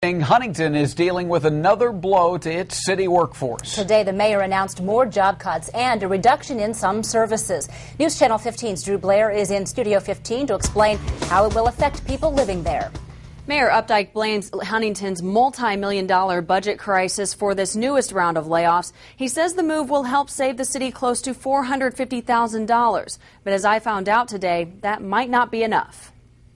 Huntington is dealing with another blow to its city workforce. Today, the mayor announced more job cuts and a reduction in some services. News Channel 15's Drew Blair is in Studio 15 to explain how it will affect people living there. Mayor Updike blames Huntington's multi-million-dollar budget crisis for this newest round of layoffs. He says the move will help save the city close to $450,000. But as I found out today, that might not be enough.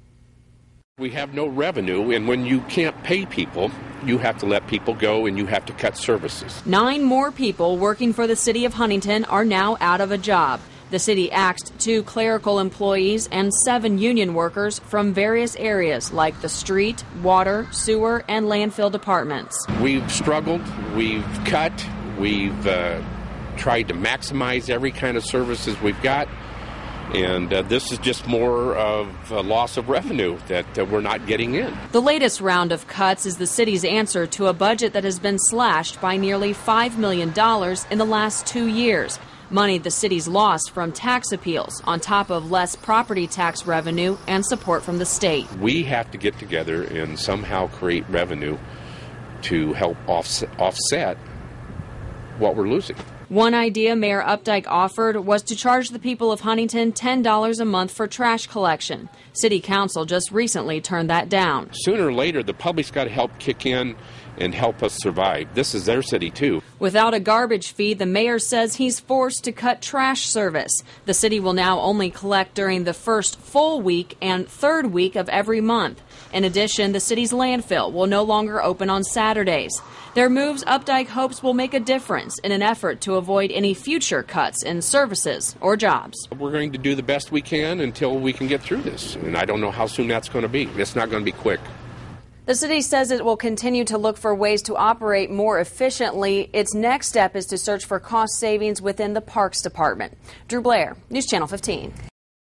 We have no revenue, and when you can't pay people, you have to let people go and you have to cut services. 9 more people working for the city of Huntington are now out of a job. The city axed 2 clerical employees and 7 union workers from various areas like the street, water, sewer, and landfill departments. We've struggled, we've cut, we've tried to maximize every kind of services we've got. And this is just more of a loss of revenue that we're not getting in. The latest round of cuts is the city's answer to a budget that has been slashed by nearly $5 million in the last 2 years. Money the city's lost from tax appeals, on top of less property tax revenue and support from the state. We have to get together and somehow create revenue to help offset what we're losing. One idea Mayor Updike offered was to charge the people of Huntington $10 a month for trash collection. City Council just recently turned that down. Sooner or later, the public's got to help kick in and help us survive. This is their city, too. Without a garbage fee, the mayor says he's forced to cut trash service. The city will now only collect during the first full week and third week of every month. In addition, the city's landfill will no longer open on Saturdays. Their moves, Updike hopes, will make a difference in an effort to avoid any future cuts in services or jobs. We're going to do the best we can until we can get through this, and I don't know how soon that's going to be. It's not going to be quick. The city says it will continue to look for ways to operate more efficiently. Its next step is to search for cost savings within the Parks Department. Drew Blair, News Channel 15.